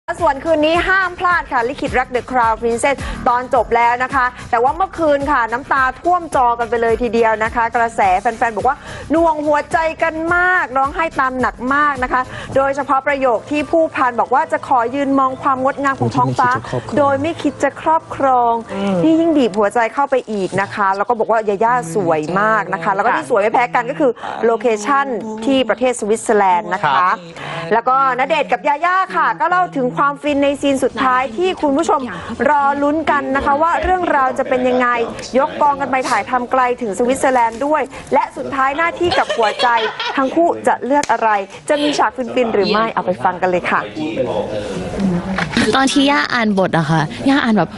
ส่วนคืนนี้ห้ามพลาดค่ะลิขิตรัก The Crown Princess ตอนจบแล้วนะคะแต่ว่าเมื่อคืนค่ะน้ำตาท่วมจอกันไปเลยทีเดียวนะคะกระแสแฟนๆบอกว่าหน่วงหัวใจกันมากร้องไห้ตามหนักมากนะคะโดยเฉพาะประโยคที่ผู้พันบอกว่าจะขอยืนมองความงดงามของท้องฟ้าโดยไม่คิดจะครอบครองนี่ยิ่งบีบหัวใจเข้าไปอีกนะคะแล้วก็บอกว่ายาย่าสวยมากนะคะแล้วก็ที่สวยไม่แพ้กันก็คือโลเคชั่นที่ประเทศสวิตเซอร์แลนด์นะคะแล้วก็ณเดชน์กับยาย่าค่ะก็เล่าถึงความฟินในซีนสุดท้ายที่คุณผู้ชมรอลุ้นกันนะคะว่าเรื่องราวจะเป็นยังไงยกกองกันไปถ่ายทำไกลถึงสวิตเซอร์แลนด์ด้วยและสุดท้ายหน้าที่กับหัวใจทั้งคู่จะเลือกอะไรจะมีฉากฟินๆหรือไม่เอาไปฟังกันเลยค่ะตอนที่ย่าอ่านบทอะค่ะย่าอ่านแบบ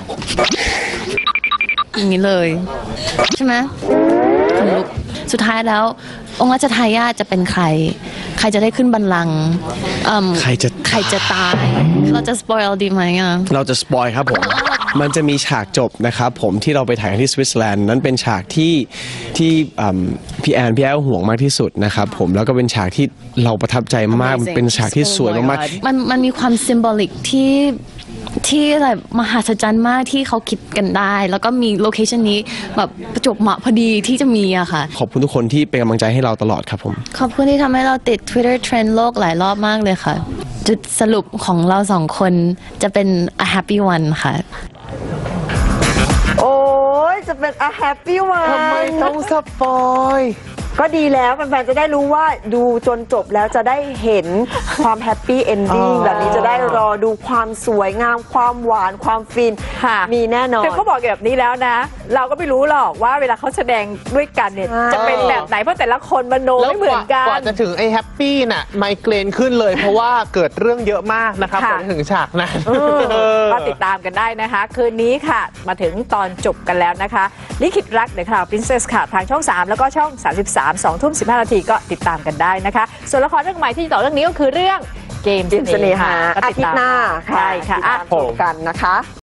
อย่างนี้เลยใช่ไหมขนลุกสุดท้ายแล้วองค์รัชทายาทจะเป็นใครจะได้ขึ้นบัลลังก์ใครจะตายเราจะสปอยล์ดีไหมอะเราจะสปอยครับผมมันจะมีฉากจบนะครับผมที่เราไปถ่ายที่สวิตเซอร์แลนด์นั้นเป็นฉากที่พี่แอนห่วงมากที่สุดนะครับผมแล้วก็เป็นฉากที่เราประทับใจมากเป็นฉากที่สวยมากๆมันมีความซิมโบลิกที่แบบมหัศจรรย์มากที่เขาคิดกันได้แล้วก็มีโลเคชันนี้แบบประจวบเหมาะพอดีที่จะมีอะค่ะขอบคุณทุกคนที่เป็นกำลังใจให้เราตลอดครับผมขอบคุณที่ทำให้เราติด Twitter Trend โลกหลายรอบมากเลยค่ะจุดสรุปของเราสองคนจะเป็น a happy one ค่ะโอ้ยจะเป็น a happy one ทำไมต้องสปอยก็ดีแล้วแฟนๆจะได้รู้ว่าดูจนจบแล้วจะได้เห็นความแฮปปี้เอนดิ้งแบบนี้จะได้รอดูความสวยงามความหวานความฟินมีแน่นอนแต่เขาบอกแบบนี้แล้วนะเราก็ไม่รู้หรอกว่าเวลาเขาแสดงด้วยกันเนี่ยจะเป็นแบบไหนเพราะแต่ละคนมโนไม่เหมือนกันกว่าจะถึงไอ้แฮปปี้น่ะไมเกรนขึ้นเลยเพราะว่าเกิดเรื่องเยอะมากนะครับก่อนถึงฉากนั้นก็ติดตามกันได้นะคะคืนนี้ค่ะมาถึงตอนจบกันแล้วนะคะลิขิตรัก The Crown Princess ค่ะทางช่อง 3 แล้วก็ช่อง 33 20:15 นาทีก็ติดตามกันได้นะคะส่วนละครเรื่องใหม่ที่ต่อเรื่องนี้ก็คือเรื่องเกมเสน่หาอาทิตย์หน้าใช่ค่ะติดตามชมกันนะคะ